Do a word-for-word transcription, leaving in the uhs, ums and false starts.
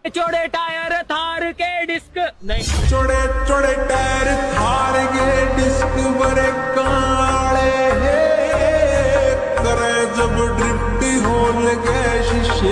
चौड़े टायर थार के डिस्क नहीं, चौड़े चौड़े टायर थार के डिस्क बड़े काले करे जब ड्रिफ्ट हो लगे शीशे।